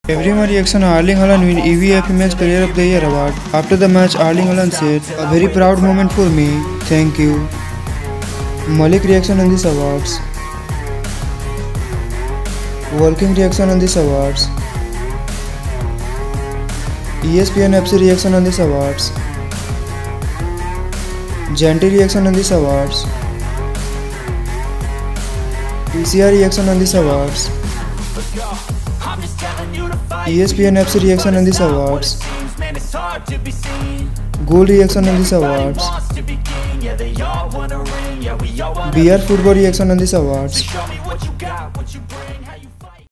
Everyone reaction Erling Haaland win EVF Men's Player of the Year award. After the match, Erling Haaland said, "A very proud moment for me. Thank you." Malik reaction on these awards. Walking reaction on these awards. ESPN FC reaction on these awards. Janty reaction on these awards. PCR reaction on these awards. ESPN FC reaction on these awards. Goal reaction on these awards. BR Football reaction on these awards.